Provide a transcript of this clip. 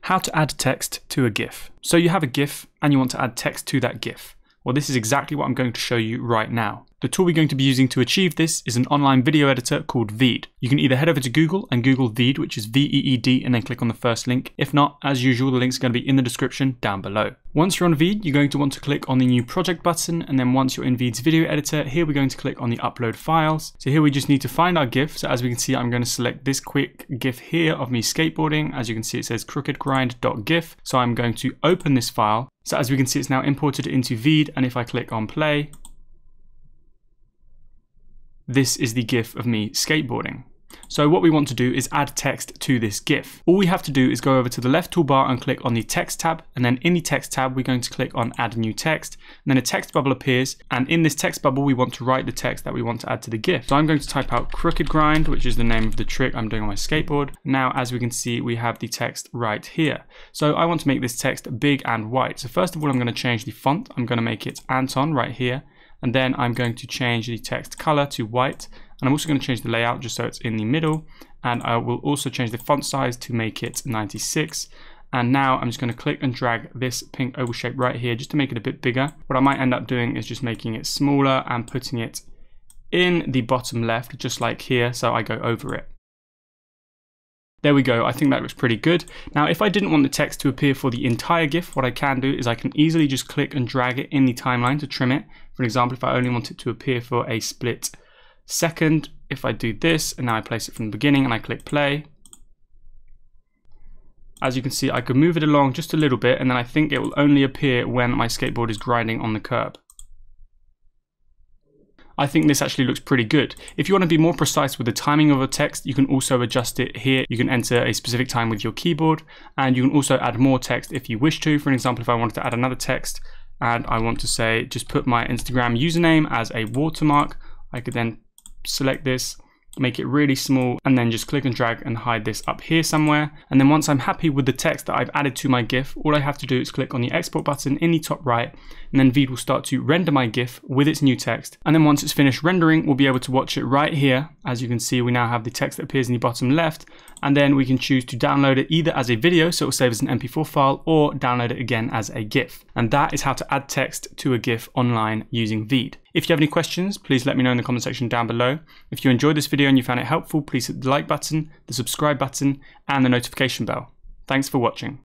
How to add text to a GIF. So you have a GIF and you want to add text to that GIF. Well, this is exactly what I'm going to show you right now. The tool we're going to be using to achieve this is an online video editor called Veed. You can either head over to Google and Google Veed, which is V-E-E-D, and then click on the first link. If not, as usual, the link's going to be in the description down below. Once you're on Veed, you're going to want to click on the new project button, and then once you're in Veed's video editor, here we're going to click on the upload files. So here we just need to find our GIF. So as we can see, I'm going to select this quick GIF here of me skateboarding. As you can see, it says crookedgrind.gif. So I'm going to open this file. So as we can see, it's now imported into Veed, and if I click on play, this is the GIF of me skateboarding. So what we want to do is add text to this GIF. All we have to do is go over to the left toolbar and click on the text tab, and then in the text tab we're going to click on add new text, and then a text bubble appears, and in this text bubble we want to write the text that we want to add to the GIF. So I'm going to type out crooked grind, which is the name of the trick I'm doing on my skateboard. Now as we can see, we have the text right here. So I want to make this text big and white. So first of all, I'm going to change the font. I'm going to make it Anton right here. And then I'm going to change the text color to white, and I'm also going to change the layout just so it's in the middle, and I will also change the font size to make it 96. And now I'm just going to click and drag this pink oval shape right here just to make it a bit bigger. What I might end up doing is just making it smaller and putting it in the bottom left, just like here, so I go over it. There we go, I think that looks pretty good. Now if I didn't want the text to appear for the entire GIF, what I can do is I can easily just click and drag it in the timeline to trim it. For example, if I only want it to appear for a split second, if I do this and now I place it from the beginning and I click play, as you can see I could move it along just a little bit, and then I think it will only appear when my skateboard is grinding on the curb. I think this actually looks pretty good. If you want to be more precise with the timing of a text, you can also adjust it here. You can enter a specific time with your keyboard, and you can also add more text if you wish to. For example, if I wanted to add another text and I want to say, just put my Instagram username as a watermark, I could then select this, make it really small, and then just click and drag and hide this up here somewhere. And then once I'm happy with the text that I've added to my GIF, all I have to do is click on the export button in the top right, and then Veed will start to render my GIF with its new text. And then once it's finished rendering, we'll be able to watch it right here. As you can see, we now have the text that appears in the bottom left, and then we can choose to download it either as a video, so it will save as an MP4 file, or download it again as a GIF. And that is how to add text to a GIF online using Veed. If you have any questions, please let me know in the comment section down below. If you enjoyed this video and you found it helpful, please hit the like button, the subscribe button, and the notification bell. Thanks for watching.